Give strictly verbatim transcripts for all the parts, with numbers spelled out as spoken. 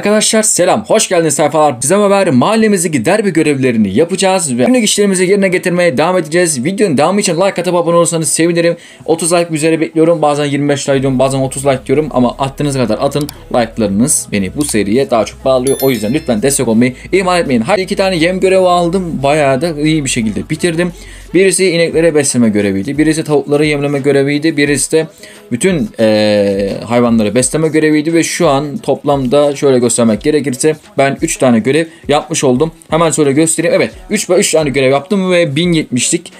Arkadaşlar selam, hoş geldiniz sayfalar. Bize haber mahallemizdeki derbi görevlerini yapacağız ve günlük işlerimizi yerine getirmeye devam edeceğiz. Videonun devamı için like atıp abone olursanız sevinirim. otuz like üzere bekliyorum. Bazen yirmi beş like diyorum, bazen otuz like diyorum ama attığınız kadar atın. Like'larınız beni bu seriye daha çok bağlıyor. O yüzden lütfen destek olmayı ihmal etmeyin. Hadi iki tane yem görevi aldım. Bayağı da iyi bir şekilde bitirdim. Birisi ineklere besleme göreviydi. Birisi tavukları yemleme göreviydi. Birisi de bütün ee, hayvanları besleme göreviydi ve şu an toplamda şöyle göstermek gerekirse ben üç tane görev yapmış oldum. Hemen şöyle göstereyim. Evet, üç ve üç tane görev yaptım ve bin yetmişlik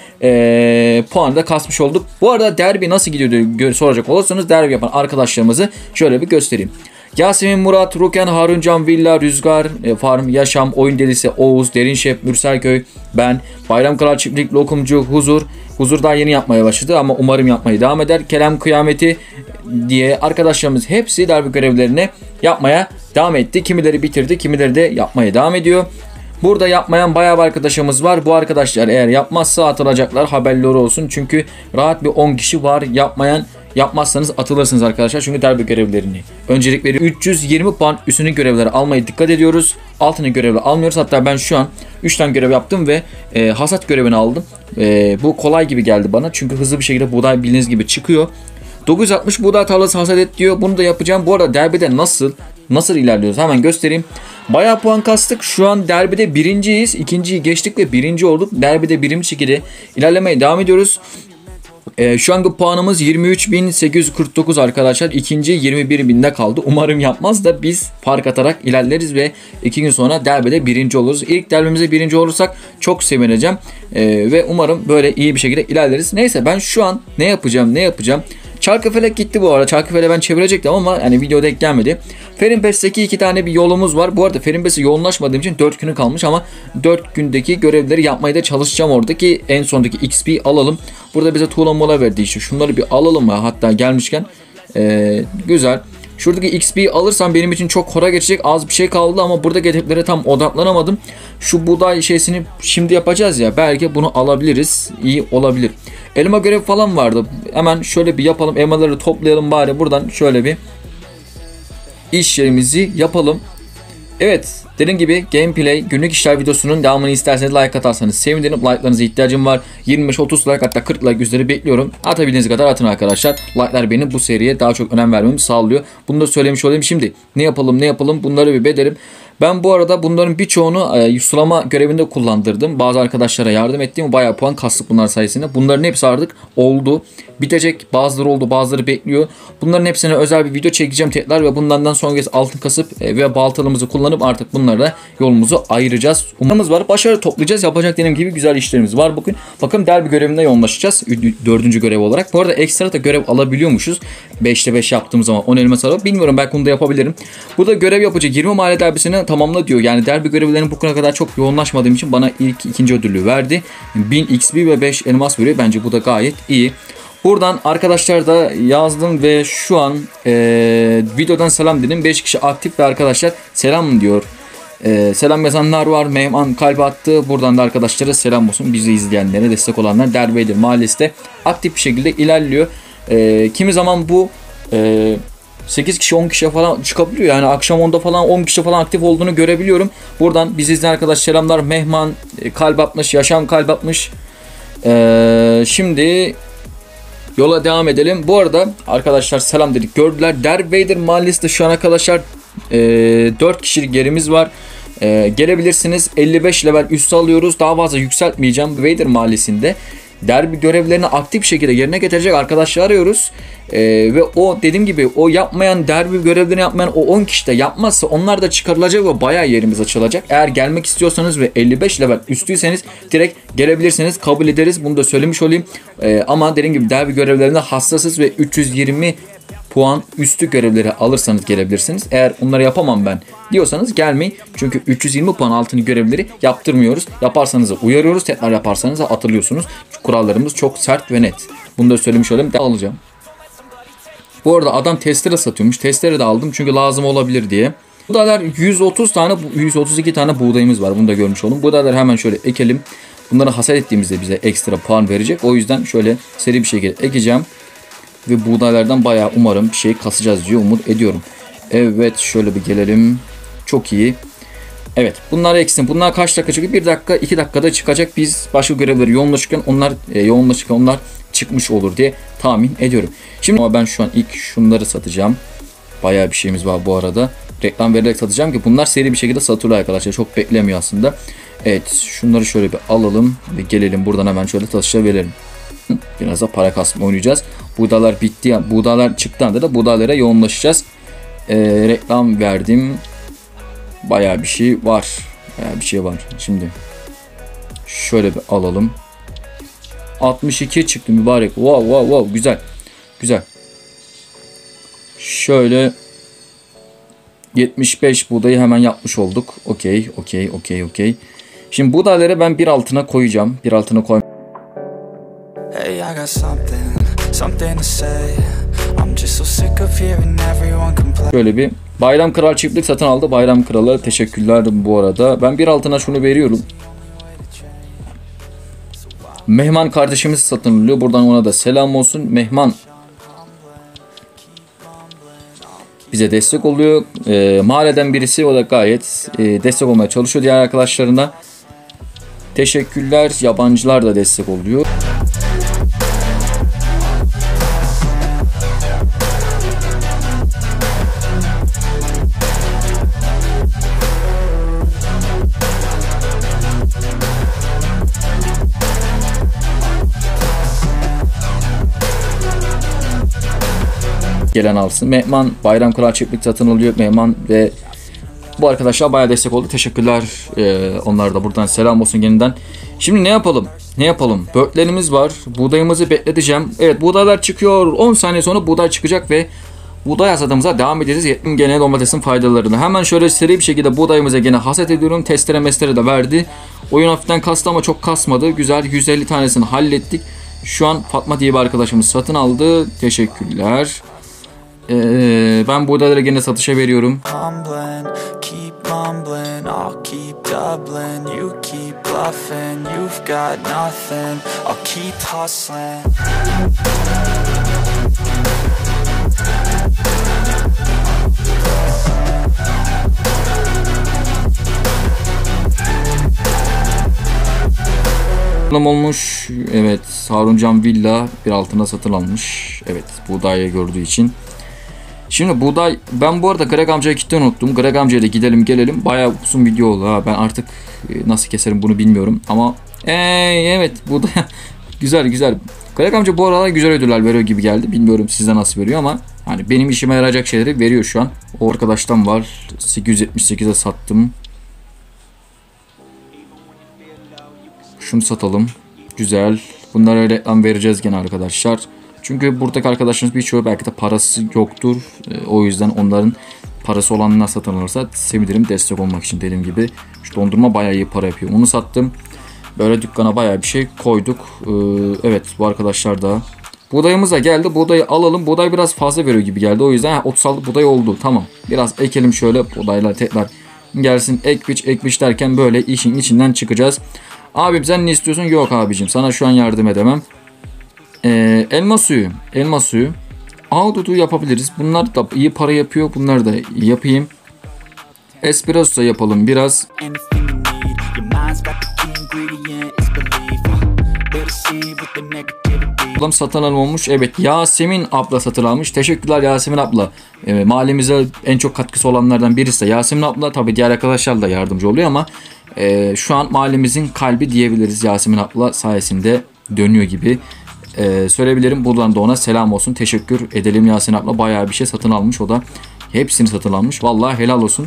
ee, puanı da kasmış olduk. Bu arada derbi nasıl gidiyordu soracak olursanız derbi yapan arkadaşlarımızı şöyle bir göstereyim. Yasemin, Murat, Ruken, Haruncan, Villa, Rüzgar, e, Farm, Yaşam, Oyun Delisi, Oğuz, Derinşef, Mürselköy, ben, Bayram Kral Çiftlik, Lokumcu, Huzur. Huzur daha yeni yapmaya başladı ama umarım yapmaya devam eder. Kerem Kıyameti diye arkadaşlarımız hepsi derbi görevlerini yapmaya devam etti. Kimileri bitirdi, kimileri de yapmaya devam ediyor. Burada yapmayan bayağı bir arkadaşımız var. Bu arkadaşlar eğer yapmazsa atılacaklar, haberleri olsun. Çünkü rahat bir on kişi var. Yapmayan, yapmazsanız atılırsınız arkadaşlar. Çünkü derbi görevlerini öncelik veriyor. üç yüz yirmi puan üstünü görevlere almaya dikkat ediyoruz. Altını görevle almıyoruz. Hatta ben şu an üç tane görev yaptım ve e, hasat görevini aldım. E, bu kolay gibi geldi bana. Çünkü hızlı bir şekilde buğday bildiğiniz gibi çıkıyor. dokuz yüz altmış buğday tarlası hasat et diyor. Bunu da yapacağım. Bu arada derbide nasıl nasıl ilerliyoruz hemen göstereyim. Bayağı puan kastık. Şu an derbide birinciyiz. İkinciyi geçtik ve birinci olduk. Derbide birinci şekilde ilerlemeye devam ediyoruz. Ee, şu anki puanımız yirmi üç bin sekiz yüz kırk dokuz arkadaşlar. İkinci yirmi bir binde kaldı. Umarım yapmaz da biz fark atarak ilerleriz ve iki gün sonra derbide birinci oluruz. İlk derbimize birinci olursak çok sevineceğim. Ee, ve umarım böyle iyi bir şekilde ilerleriz. Neyse ben şu an ne yapacağım ne yapacağım. Çarkıfelek gitti bu arada. Çarkıfelek ben çevirecektim ama yani videoda denk gelmedi. Ferimpes'teki iki tane bir yolumuz var. Bu arada Ferimpes'e yoğunlaşmadığım için dört günü kalmış ama dört gündeki görevleri yapmaya da çalışacağım. Oradaki en sondaki X P alalım. Burada bize tuğla mola verdi işte. Şunları bir alalım mı? Hatta gelmişken. Ee, güzel. Şuradaki X P'yi alırsam benim için çok hora geçecek. Az bir şey kaldı ama buradaki hedeflere tam odaklanamadım. Şu buğday şeysini şimdi yapacağız ya. Belki bunu alabiliriz. İyi olabilir. Elma görevi falan vardı. Hemen şöyle bir yapalım. Elmaları toplayalım bari. Buradan şöyle bir iş yerimizi yapalım. Evet. Dediğim gibi gameplay günlük işler videosunun devamını isterseniz like atarsanız sevinirim. Like'larınıza ihtiyacım var. yirmi beş otuz like hatta kırk like üzeri bekliyorum. Atabildiğiniz kadar atın arkadaşlar. Like'lar benim bu seriye daha çok önem vermemi sağlıyor. Bunu da söylemiş olayım. Şimdi ne yapalım ne yapalım bunları bir bederim. Ben bu arada bunların birçoğunu e, sulama görevinde kullandırdım. Bazı arkadaşlara yardım ettim. Bayağı puan kastık bunlar sayesinde. Bunların hepsi artık oldu. Bitecek. Bazıları oldu, bazıları bekliyor. Bunların hepsine özel bir video çekeceğim tekrar ve bundan sonra kez altın kasıp e, ve baltalımızı kullanıp artık bunlarla yolumuzu ayıracağız. Umarımız var. Başarı toplayacağız. Yapacak dediğim gibi güzel işlerimiz var bugün. Bakın derbi görevinde yoğunlaşacağız. Dördüncü görev olarak. Bu arada ekstra da görev alabiliyormuşuz. beşte beş yaptığım zaman on elmas alıp. Bilmiyorum belki bunu da yapabilirim. Burada görev yapacak yirmi mahalle derbisini tamamla diyor. Yani derbi görevlerinin bugüne kadar çok yoğunlaşmadığım için bana ilk ikinci ödülü verdi. bin X P ve beş elmas veriyor. Bence bu da gayet iyi. Buradan arkadaşlar da yazdım ve şu an e, videodan selam dedim. beş kişi aktif ve arkadaşlar selam diyor. E, selam yazanlar var. Mehman kalp attı. Buradan da arkadaşlara selam olsun. Bizi izleyenlere destek olanlar Derbeydir Mahallesi de aktif bir şekilde ilerliyor. E, kimi zaman bu e, sekiz kişi on kişi falan çıkabiliyor. Yani akşam onda falan on kişi falan aktif olduğunu görebiliyorum. Buradan bizi izleyen arkadaş selamlar. Mehman kalp atmış. Yaşam kalp atmış. E, şimdi yola devam edelim. Bu arada arkadaşlar selam dedik. Gördüler. Derbeydir Mahallesi de şu an arkadaşlar e, dört kişilik yerimiz var. E, gelebilirsiniz. elli beş level üstü alıyoruz. Daha fazla yükseltmeyeceğim. Beydir Mahallesi'nde derbi görevlerini aktif bir şekilde yerine getirecek arkadaşlar arıyoruz. Ee, ve o dediğim gibi o yapmayan derbi görevlerini yapmayan o on kişi de yapmazsa onlar da çıkarılacak ve bayağı yerimiz açılacak. Eğer gelmek istiyorsanız ve elli beş level üstüyseniz direkt gelebilirsiniz. Kabul ederiz. Bunu da söylemiş olayım. Ee, ama dediğim gibi derbi görevlerinde hassasız ve üç yüz yirmi puan üstü görevleri alırsanız gelebilirsiniz. Eğer onları yapamam ben diyorsanız gelmeyin. Çünkü üç yüz yirmi puan altını görevleri yaptırmıyoruz. Yaparsanız da uyarıyoruz. Tekrar yaparsanız da atılıyorsunuz. Kurallarımız çok sert ve net. Bunu da söylemiş olayım. De alacağım. Bu arada adam testere satıyormuş. Testere de aldım çünkü lazım olabilir diye. Buğdaylar yüz otuz tane, yüz otuz iki tane buğdayımız var. Bunu da görmüş olun. Buğdayları hemen şöyle ekelim. Bunları hasat ettiğimizde bize ekstra puan verecek. O yüzden şöyle seri bir şekilde ekeceğim. Ve buğdaylardan bayağı umarım bir şey kasacağız diye umut ediyorum. Evet şöyle bir gelelim. Çok iyi. Evet, bunlar eksin. Bunlar kaç dakika çıkıyor? bir dakika, iki dakikada çıkacak. Biz başka görevleri yoğunlaşırken onlar e, yoğunlaşırken onlar çıkmış olur diye tahmin ediyorum. Şimdi ama ben şu an ilk şunları satacağım. Bayağı bir şeyimiz var bu arada. Reklam vererek satacağım ki bunlar seri bir şekilde satılıyor arkadaşlar. Çok beklemiyor aslında. Evet, şunları şöyle bir alalım ve gelelim buradan hemen şöyle satışa verelim. Biraz da para kasma oynayacağız. Buğdaylar bitti. Buğdaylar çıktı anda da buğdaylara yoğunlaşacağız. Ee, reklam verdim. Bayağı bir şey var. Bayağı bir şey var. Şimdi şöyle bir alalım. altmış iki çıktı mübarek. Wow wow wow, güzel. Güzel. Şöyle yetmiş beş buğdayı hemen yapmış olduk. Okey, okey, okey, okey. Şimdi buğdayları ben bir altına koyacağım. Bir altına koy. Hey, I got something, something to say. I'm just so sick of hearing everyone complain. Şöyle bir Bayram Kral çiftlik satın aldı. Bayram Kralı teşekkürler bu arada. Ben bir altına şunu veriyorum. Mehman kardeşimiz satın alıyor. Buradan ona da selam olsun. Mehman bize destek oluyor. E, mahalleden birisi, o da gayet e, destek olmaya çalışıyor diğer arkadaşlarına. Teşekkürler. Yabancılar da destek oluyor. Gelen alsın. Mehman Bayram Kral çiftlik satın alıyor. Mehman ve bu arkadaşlar bayağı destek oldu. Teşekkürler. Ee, onlara da buradan selam olsun yeniden. Şimdi ne yapalım? Ne yapalım? Börtlerimiz var. Buğdayımızı bekleteceğim. Evet, buğdaylar çıkıyor. on saniye sonra buğday çıkacak ve buğday hasadımıza devam edeceğiz. Yetmin gene domatesin faydalarını. Hemen şöyle seri bir şekilde buğdayımıza gene hasat ediyorum. Testere mestere de verdi. Oyun hafiften kastı ama çok kasmadı. Güzel, yüz elli tanesini hallettik. Şu an Fatma diye bir arkadaşımız satın aldı. Teşekkürler. Ee, ben buğdayları gene satışa veriyorum. Olmuş. Evet, Haruncan Villa bir altına satın almış. Evet, buğdayı gördüğü için. Şimdi buğday, ben bu arada Greg amcaya gittim, unuttum. Greg amcaya da gidelim gelelim. Bayağı uzun video oldu ha. Ben artık nasıl keserim bunu bilmiyorum. Ama ee, evet buğday güzel güzel. Greg amca bu aralar güzel ödüller veriyor gibi geldi. Bilmiyorum size nasıl veriyor ama hani benim işime yarayacak şeyleri veriyor şu an. O arkadaştan var. sekiz yüz yetmiş sekize sattım. Şunu satalım. Güzel. Bunlara reklam vereceğiz gene arkadaşlar. Çünkü buradaki arkadaşlarımız birçoğu belki de parası yoktur. E, o yüzden onların parası olanlar satın alırsa sevinirim, destek olmak için dediğim gibi. Şu dondurma bayağı iyi para yapıyor. Onu sattım. Böyle dükkana bayağı bir şey koyduk. E, evet, bu arkadaşlar da. Buğdayımız da geldi. Buğdayı alalım. Buğday biraz fazla veriyor gibi geldi. O yüzden otuz altı buğday oldu. Tamam. Biraz ekelim şöyle. Buğdaylar tekrar gelsin. Ek biç ek biç derken böyle işin içinden çıkacağız. Abim sen ne istiyorsun? Yok abicim. Sana şu an yardım edemem. Ee, elma suyu, elma suyu, ahududu yapabiliriz. Bunlar da iyi para yapıyor. Bunları da yapayım. Espresso yapalım biraz. Ablam satın alınmış. Evet, Yasemin abla satın almış. Teşekkürler Yasemin abla. Ee, mahallemize en çok katkısı olanlardan birisi de Yasemin abla. Tabii diğer arkadaşlar da yardımcı oluyor ama e, şu an mahallemizin kalbi diyebiliriz. Yasemin abla sayesinde dönüyor gibi. Ee, söyleyebilirim. Buradan da ona selam olsun. Teşekkür edelim Yasin abla. Bayağı bir şey satın almış o da. Hepsini satın almış. Vallahi helal olsun.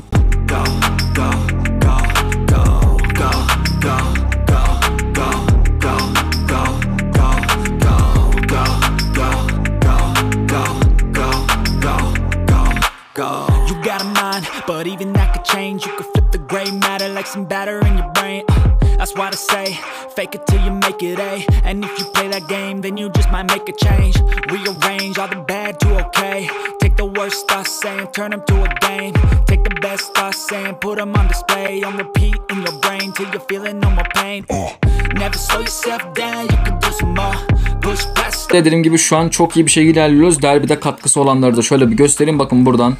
That's why I say, fake it till you make it A. And if you play that game, then you just might make a change. Rearrange all the bad to okay. Take the worst thoughts saying, turn them to a game. Take the best thoughts saying, put them on display. On repeat in your brain till you're feeling no more pain. Never slow yourself down, you can do some more. Push past. Dediğim gibi şu an çok iyi bir şekilde ilerliyoruz. Derbide katkısı olanları da şöyle bir göstereyim. Bakın buradan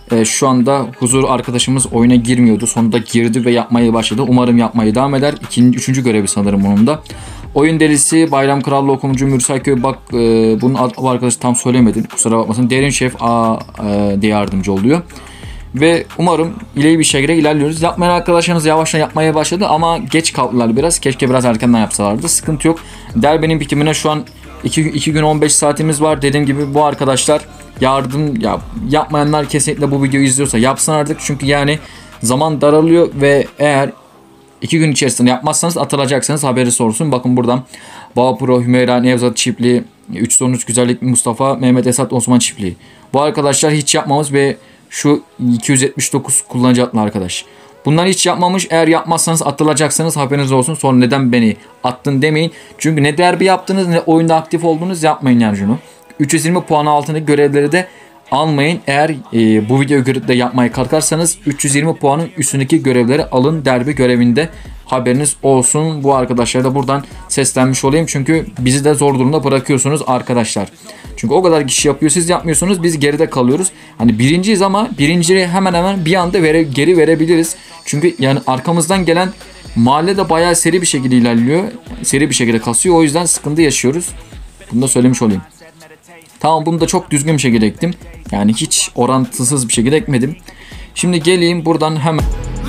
e, şu anda Huzur arkadaşımız oyuna girmiyordu. Sonunda girdi ve yapmaya başladı. Umarım yapmaya devam eder. İkinci, üçüncü görevi sanırım onun da. Oyun delisi, Bayram Krallı Okumucu, Mürselköy, bak e, bunun adı arkadaşı tam söylemedim. Kusura bakmasın. Derin Şef A e, diye yardımcı oluyor. Ve umarım ileri bir şekilde ilerliyoruz. Yapmayan arkadaşlarınız yavaştan yapmaya başladı ama geç kaldılar biraz. Keşke biraz erkenden yapsalardı. Sıkıntı yok. Derbinin bitimine şu an iki gün on beş saatimiz var. Dediğim gibi bu arkadaşlar yardım ya, yapmayanlar kesinlikle bu videoyu izliyorsa yapsın artık. Çünkü yani zaman daralıyor ve eğer iki gün içerisinde yapmazsanız atılacaksınız, haberiniz olsun. Bakın buradan Bağpro, Hümeyra, Nevzat çiftliği, üç son üç Güzellik Mustafa, Mehmet Esat Osman çiftliği. Bu arkadaşlar hiç yapmamız ve şu iki yüz yetmiş dokuz kullanıcı adlı arkadaş. Bunları hiç yapmamış. Eğer yapmazsanız atılacaksınız, haberiniz olsun. Sonra neden beni attın demeyin. Çünkü ne derbi yaptınız ne oyunda aktif oldunuz, yapmayın yani şunu. üç yüz yirmi puan altındaki görevleri de almayın. Eğer e, bu videoyu görüp de yapmaya kalkarsanız üç yüz yirmi puanın üstündeki görevleri alın derbi görevinde, haberiniz olsun. Bu arkadaşlara da buradan seslenmiş olayım. Çünkü bizi de zor durumda bırakıyorsunuz arkadaşlar. Çünkü o kadar kişi yapıyor, siz yapmıyorsunuz, biz geride kalıyoruz. Hani birinciyiz ama birinciliği hemen hemen bir anda vere, geri verebiliriz. Çünkü yani arkamızdan gelen mahalle de bayağı seri bir şekilde ilerliyor. Seri bir şekilde kasıyor. O yüzden sıkıntı yaşıyoruz. Bunu da söylemiş olayım. Tamam, bunu da çok düzgün bir şekilde ektim. Yani hiç orantısız bir şekilde ekmedim. Şimdi geleyim buradan hemen.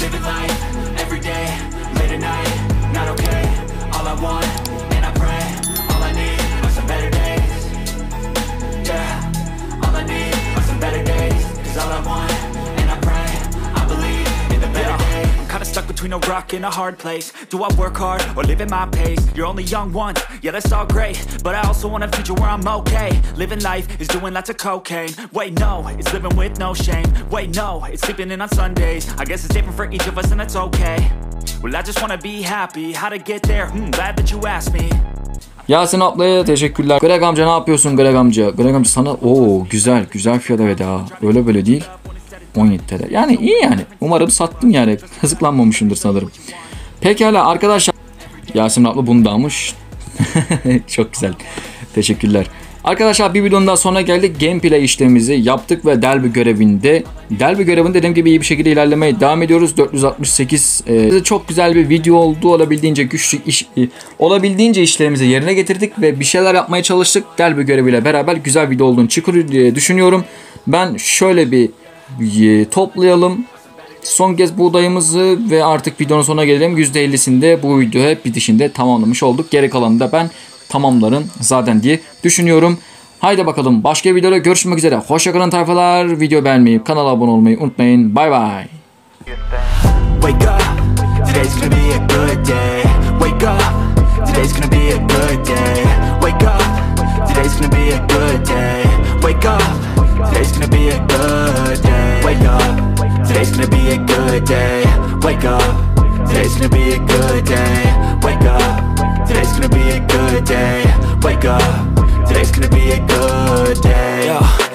Between a rock and a hard place. Do I work hard or live at my pace? You're only young once, yeah that's all great, but I also want a future where I'm okay. Living life is doing lots of cocaine. Wait no, it's living with no shame. Wait no, it's sleeping in on Sundays. I guess it's different for each of us and that's okay. Well I just wanna be happy. How to get there? Hmm, glad that you asked me. Yasin ablaya teşekkürler. Greg amca ne yapıyorsun Greg amca? Greg amca sana ooo güzel güzel fiyat evet ha. Öyle böyle değil. on yedi T L. Yani iyi yani. Umarım sattım yani. Kazıklanmamışımdır sanırım. Pekala arkadaşlar. Yasin abla bunu da almış. Çok güzel. Teşekkürler. Arkadaşlar bir videonun daha sonuna geldik. Gameplay işlemimizi yaptık ve derbi görevinde. Derbi görevinde dediğim gibi iyi bir şekilde ilerlemeye devam ediyoruz. dört yüz altmış sekiz. E, çok güzel bir video oldu. Olabildiğince güçlü iş, e, olabildiğince işlerimizi yerine getirdik ve bir şeyler yapmaya çalıştık. Derbi göreviyle beraber güzel video olduğunu çıkıyor diye düşünüyorum. Ben şöyle bir toplayalım. Son kez buğdayımızı ve artık videonun sonuna gelelim. yüzde ellisinde bu video hep bitişinde tamamlamış olduk. Geri kalanını da ben tamamlarım zaten diye düşünüyorum. Haydi bakalım başka videoda görüşmek üzere. Hoşçakalın tayfalar. Video beğenmeyi, kanala abone olmayı unutmayın. Bye bye. Wake up, today's gonna be a good day. Wake up, today's gonna be a good day. Wake up, today's gonna be a good day. Wake up, today's gonna be a good day. Wake up, today's gonna be a good day. Wake up, today's gonna be a good day. Wake up, today's gonna be a good day. Wake up, today's gonna be a good day. Yeah.